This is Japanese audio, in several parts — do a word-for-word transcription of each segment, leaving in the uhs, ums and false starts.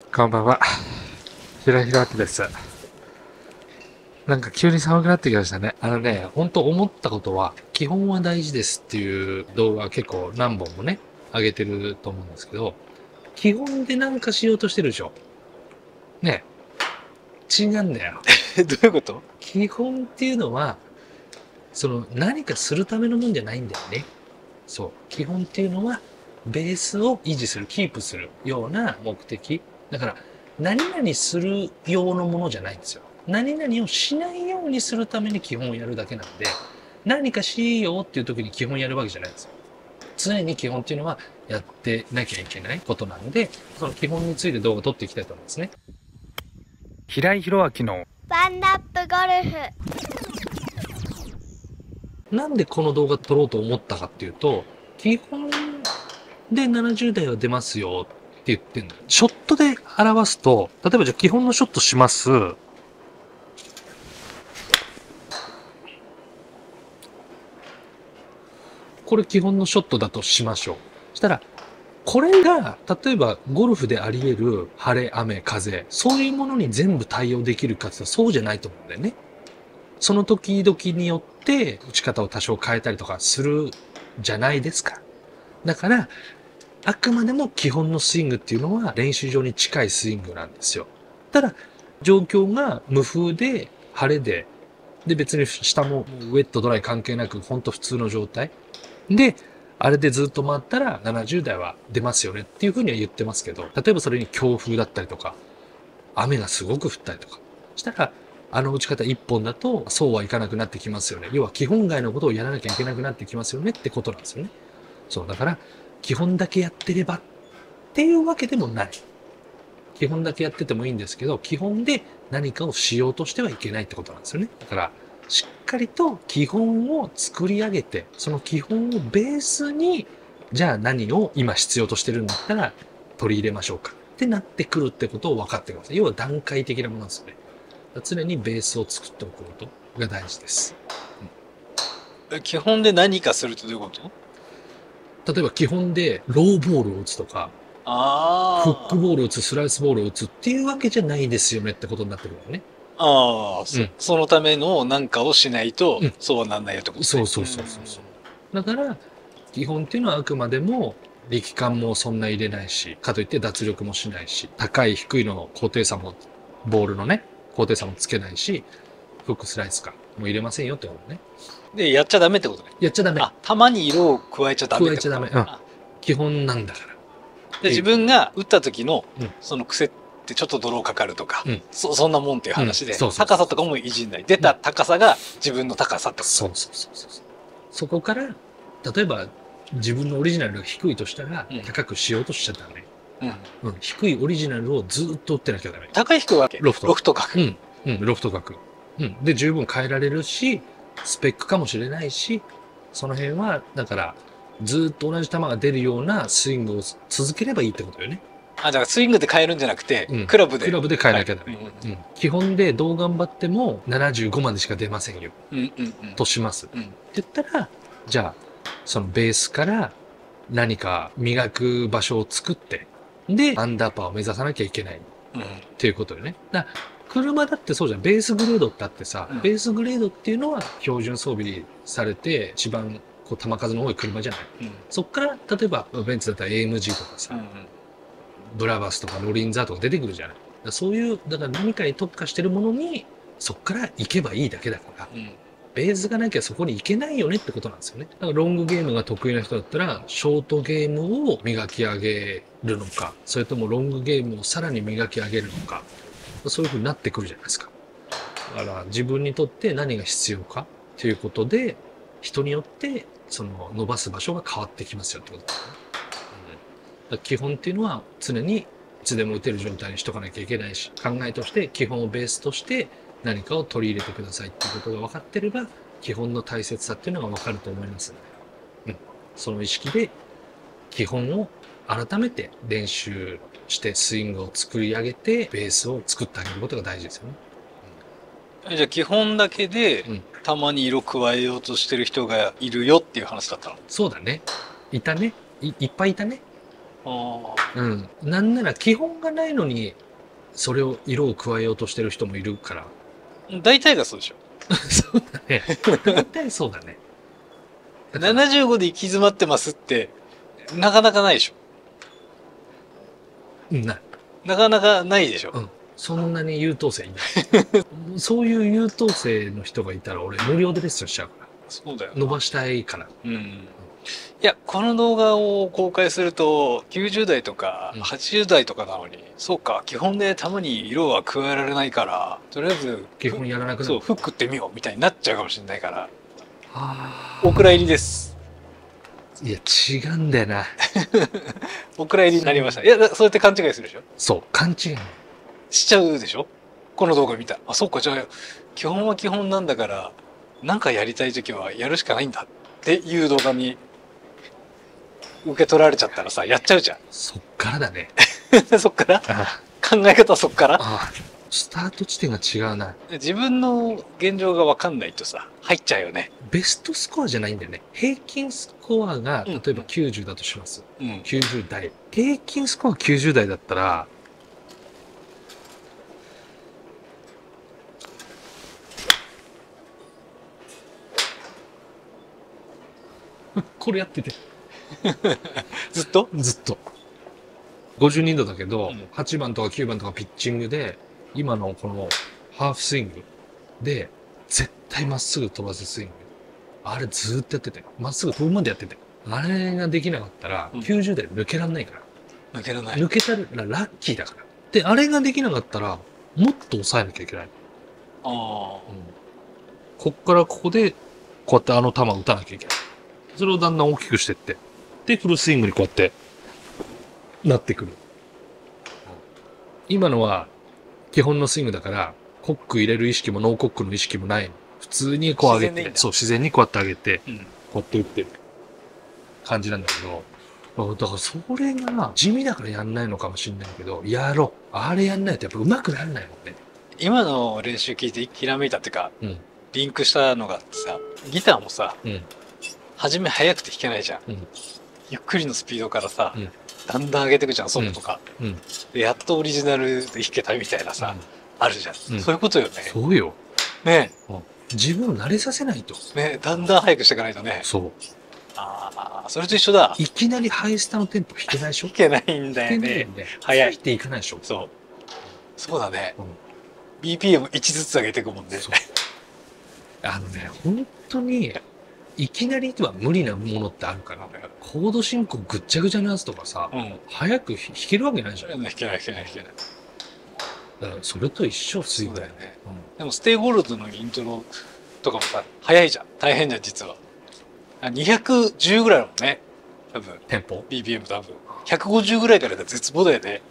こんばんは。平平明です。なんか急に寒くなってきましたね。あのね、本当思ったことは、基本は大事ですっていう動画結構何本もね、上げてると思うんですけど、基本でなんかしようとしてるでしょ。ね、違うんだよ。 え、どういうこと？ 基本っていうのは、その何かするためのもんじゃないんだよね。そう。基本っていうのは、ベースを維持する、キープするような目的。だから、何々する用のものじゃないんですよ。何々をしないようにするために基本をやるだけなんで、何かしようっていう時に基本やるわけじゃないんですよ。常に基本っていうのはやってなきゃいけないことなんで、その基本について動画を撮っていきたいと思いますね。 平井宏明のワンダップゴルフ。 なんでこの動画撮ろうと思ったかっていうと、基本でななじゅう代は出ますよって言ってんの。ショットで表すと、例えばじゃあ基本のショットします。これ基本のショットだとしましょう。そしたら、これが、例えばゴルフであり得る晴れ、雨、風、そういうものに全部対応できるかって言ったらそうじゃないと思うんだよね。その時々によって打ち方を多少変えたりとかするじゃないですか。だから、あくまでも基本のスイングっていうのは練習場に近いスイングなんですよ。ただ、状況が無風で、晴れで、で別に下もウェットドライ関係なく、ほんと普通の状態。で、あれでずっと回ったらななじゅう代は出ますよねっていうふうには言ってますけど、例えばそれに強風だったりとか、雨がすごく降ったりとかしたら、あの打ち方一本だとそうはいかなくなってきますよね。要は基本外のことをやらなきゃいけなくなってきますよねってことなんですよね。そう、だから、基本だけやってればっていうわけでもない。基本だけやっててもいいんですけど、基本で何かをしようとしてはいけないってことなんですよね。だから、しっかりと基本を作り上げて、その基本をベースに、じゃあ何を今必要としてるんだったら取り入れましょうかってなってくるってことを分かってください。要は段階的なものなんですよね。常にベースを作っておくことが大事です。 基本で何かするってどういうこと？ 例えば基本でローボールを打つとか、 あフックボールを打つ、スライスボールを打つっていうわけじゃないですよねってことになってくるよね。 ああ、そ、 うん、 そのための何かをしないと、 うん、 そうはなんないよってことね。 そうそうそうそうそう。だから、基本っていうのはあくまでも、力感もそんな入れないし、かといって脱力もしないし、高い低いの高低差も、ボールのね、高低差もつけないし、フックスライスか、もう入れませんよってことね。 で、やっちゃダメってことね。 やっちゃダメ。 あ、たまに色を加えちゃダメってこと。 加えちゃダメ。うん。基本なんだから。 で、自分が打った時の、 うん、 その癖ってちょっとドローかかるとか、 うん、 そそんなもんっていう話で、 うん、そうそうそう高さとかもいじんない。出た高さが自分の高さってこと。 そうそうそうそう。そこから、例えば自分のオリジナルが低いとしたら、 うん高くしようとしちゃダメ。 うん。 うん、低いオリジナルをずっと打ってなきゃダメ。 高い低いわけ。 ロフト。 ロフト角。 うん、うん、ロフト角。うん。で、十分変えられるし、スペックかもしれないし、その辺は、だから、ずっと同じ球が出るようなスイングを続ければいいってことよね。 あ、だからスイングで変えるんじゃなくて、 うん、 クラブで。 クラブで変えなきゃダメ。 はい、 うんうん、基本でどう頑張ってもななじゅうごまでしか出ませんよ。 うんうんうん。 とします。 うん、 って言ったら、じゃあ、そのベースから何か磨く場所を作って、で、アンダーパーを目指さなきゃいけない。 うん。 っていうことよね。だから車だってそうじゃん。ベースグレードってあってさ、 うん、 ベースグレードっていうのは標準装備されて一番こう球数の多い車じゃない。 うん、 そっから、例えばベンツだったら エーエムジー とかさ、 うんうん、 ブラバスとかロリンザーとか出てくるじゃない。だからそういう、だから何かに特化してるものに、そっから行けばいいだけだから、 うん、 ベースがなきゃそこに行けないよねってことなんですよね。だからロングゲームが得意な人だったら、ショートゲームを磨き上げるのか、それともロングゲームをさらに磨き上げるのか、そういう風になってくるじゃないですか。だから自分にとって何が必要かということで、人によってその伸ばす場所が変わってきますよってことですね。うん、だ基本っていうのは常にいつでも打てる状態にしとかなきゃいけないし、考えとして基本をベースとして何かを取り入れてくださいっていうことが分かってれば、基本の大切さっていうのが分かると思いますので、うん、その意識で基本を改めて練習してスイングを作り上げてベースを作ってあげることが大事ですよね。 うん、じゃあ基本だけで、 うん、 たまに色加えようとしてる人がいるよっていう話だったの？ そうだね。いたね。い、いっぱいいたね。 あうん。なんなら基本がないのに、それを、色を加えようとしてる人もいるから。 あ。大体がそうでしょ。 そうだね。大体そうだね。だからななじゅうごで行き詰まってますって、なかなかないでしょ。 うんななかなかないでしょ。 うん。そんなに優等生いない。そういう優等生の人がいたら俺無料でレッスンしちゃうから。 そうだよ。 伸ばしたいから。 うん。いや、この動画を公開すると、きゅうじゅう代とかうんはちじゅう代とかなのに、そうか、基本でたまに色は加えられないから、とりあえず、 基本やらなくなる。 そう、フックってみようみたいになっちゃうかもしれないから、 あお蔵入りです。 いや、違うんだよな。 お蔵入りになりました。いや、だそうやって勘違いするでしょ。 そう、勘違い。 しちゃうでしょ。この動画見た。あ、そうか、じゃあ、基本は基本なんだから、なんかやりたいときはやるしかないんだっていう動画に受け取られちゃったらさ、やっちゃうじゃそっからだね。 ん。そっからあ考え方はそっからあ、スタート地点が違うな。 自分の現状がわかんないとさ、入っちゃうよね。 ベストスコアじゃないんだよね。平均スコアが、 うん例えばきゅうじゅうだとします。 うん。 きゅうじゅう代。平均スコアきゅうじゅう代だったら、これやってて。 ずっとずっと。ごじゅうにどだけど、 うんはちばんとかきゅうばんとかピッチングで、今のこのハーフスイングで、絶対まっすぐ飛ばすスイング。あれずーっとやってて。まっすぐ飛ぶまでやってて。あれができなかったら、 うんきゅうじゅう代抜けらんないから。 抜けらない。 抜けたらラッキーだから。で、あれができなかったら、もっと抑えなきゃいけない。 ああ。 こっからここで、こうやってあの球打たなきゃいけない。それをだんだん大きくしてって。で、フルスイングにこうやって、なってくる。今のは、基本のスイングだから、コック入れる意識もノーコックの意識もないの。普通にこう上げて、 自然でいいんだそう、自然にこうやって上げて、 うん。 こうやって打ってる感じなんだけど、あだからそれが地味だからやんないのかもしれないけど、やろう。あれやんないとやっぱ上手くならないもんね。 今の練習聞いてひらめいたっていうか、 うん。 リンクしたのがあってさ、ギターもさ、 うん。 初め速くて弾けないじゃん。 うん。 ゆっくりのスピードからさ、 うんだんだん上げてくじゃん、ソロとか。 うん。 で、やっとオリジナルで弾けたみたいなさ、あるじゃん。 うんそういうことよね。 そうよ。 ね自分を慣れさせないと。 ねだんだん速くしていかないとね。 そう。 ああ、それと一緒だ。 いきなりハイスタのテンポ弾けないでしょ弾けないんだよ弾けないねん。で。 早いついていかないでしょそう。そうだね。 うんビーピーエムいち ずつ上げていくもんね。 そう。あのね、本当に、いきなりは無理なものってあるから、コード進行ぐっちゃぐちゃなやつとかさ、 うん。 早く弾けるわけないじゃん。 弾けない弾けない弾けない。 だからそれと一緒、スイングそうだよね。 うんでもステイゴールドのイントロとかもさ、早いじゃん。大変じゃん、実は。あにひゃくじゅうぐらいだもんね。多分。 テンポビーピーエム 多分。ひゃくごじゅうぐらいからが絶望だよね。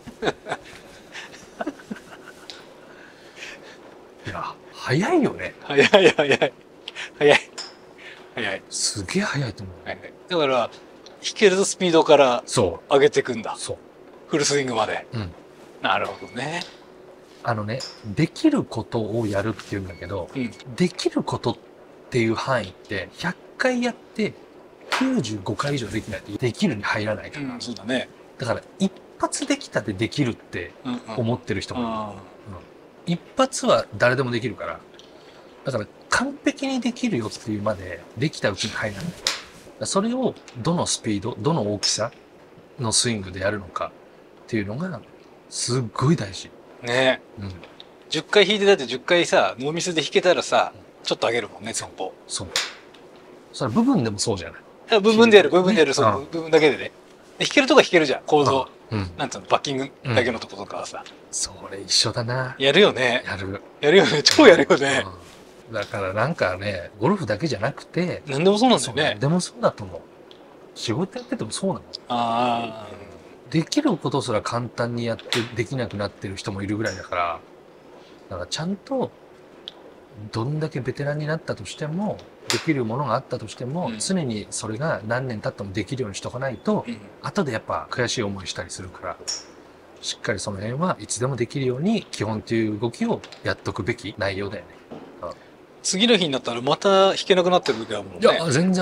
いや、早いよね。 早い早い早い。早い。早い。 すげえ早いと思う。 はい、だから、弾けるスピードからそ上げていくんだう。。そう。 フルスイングまで。 うん。 なるほどね。 あのね、できることをやるっていうんだけど、 うん。 できることっていう範囲ってひゃっかいやってきゅうじゅうごかい以上できないとできるに入らないから。 うん、そうだね。 だから一発できたでできるってうん、うん。 思ってる人もいる。 あ一発は誰でもできるから。だから完璧にできるよっていうまでできたうちに入らない。だからそれをどのスピード、どの大きさのスイングでやるのかっていうのがすっごい大事。 ーねうん。 じゅっかい弾いてだってじゅっかいさ、ノーミスで弾けたらさ、ちょっと上げるもんね、テンポ。 そう。それ部分でもそうじゃない。 あ部分でやる、部分でやる、 ねそうう、部分だけでね。で弾けるとこは弾けるじゃん、構造。 うん。 なんつうの、バッキングだけのとことかはさ。 それ一緒だな。 やるよね。 やる。 やるよね。超やるよね。 うんだからなんかね、ゴルフだけじゃなくて、 なんでもそうなんだよね。 でもそうだと思う。仕事やっててもそうなの。 あできることすら簡単にやってできなくなってる人もいるぐらいだから、だからちゃんと、どんだけベテランになったとしても、できるものがあったとしても、 うん常にそれが何年経ってもできるようにしとかないとあ。う、ん。 後でやっぱ悔しい思いしたりするから、しっかりその辺はいつでもできるように基本という動きをやっとくべき内容だよね。 次の日になったらまた弾けなくなってる時はもういや、 ね。 全然あるよ。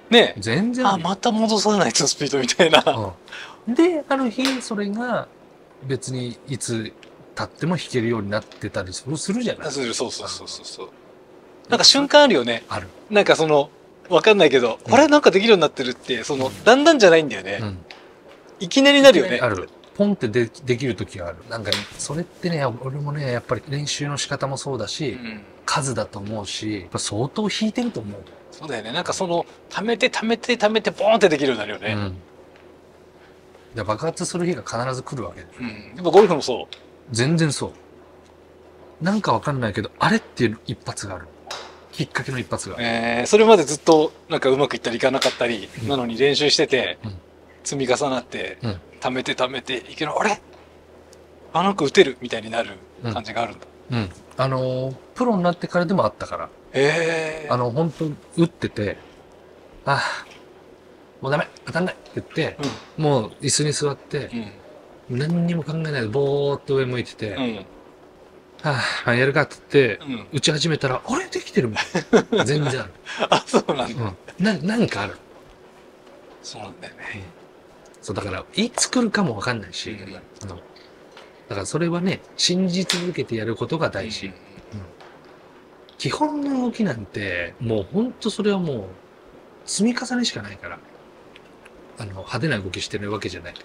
ねえ。あ、 全然あるよまた戻さないとスピードみたいな。 うんで、ある日、それが別にいつ経っても弾けるようになってたりするするじゃない。 そうそうそうそうそうそう。なんか瞬間あるよね。 ある。 なんかその、わかんないけど、 うんあれなんかできるようになってるって、その、だんだんじゃないんだよね。 うん。 いきなりなるよね。 ある。ポンってでできる時がある。なんかね、それってね、俺もね、やっぱり練習の仕方もそうだし、 うん。 数だと思うし、やっぱ相当弾いてると思う。 そうだよね。なんかその、溜めて溜めて溜めて、ボーンってできるようになるよね。 うん。で爆発する日が必ず来るわけで。 うん。やっぱゴルフもそう。 全然そう。なんかわかんないけど、あれっていう一発がある。きっかけの一発が。 えー、それまでずっとなんかうまくいったりいかなかったり、 うんなのに練習してて、 うん積み重なって、 うん溜めて溜めていける、あれあ、なんか打てるみたいになる感じがあるんだ。 うん。あのー、プロになってからでもあったから。 へえー。 あの、本当打ってて、ああ、もうダメ当たんないって言って、もう椅子に座ってう、ん。 何にも考えないでぼーっと上向いてて、 うん。うん。 はあ、やるかって言って、 うん。 打ち始めたら、あれできてるみたいな。全然ある。 あ、そうなんだ。 うん。な、何かある。 そうなんだよね。 そう、だから、いつ来るかもわかんないし、 うんあの、だからそれはね、信じ続けてやることが大事。基本の動きなんて、もうほんとそれはもう、積み重ねしかないから。あの、派手な動きしてるわけじゃないから。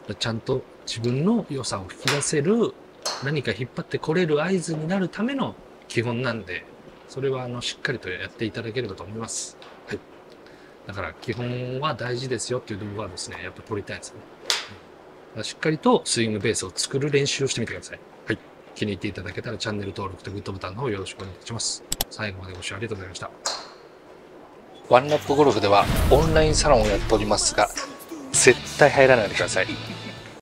ちゃんと自分の良さを引き出せる、何か引っ張ってこれる合図になるための基本なんで、それはあの、しっかりとやっていただければと思います。はい。だから基本は大事ですよっていう動画はですね、やっぱ撮りたいですね。うん、しっかりとスイングベースを作る練習をしてみてください。はい。気に入っていただけたらチャンネル登録とグッドボタンの方よろしくお願いいたします。最後までご視聴ありがとうございました。ワンラップゴルフではオンラインサロンをやっておりますが、絶対入らないでください。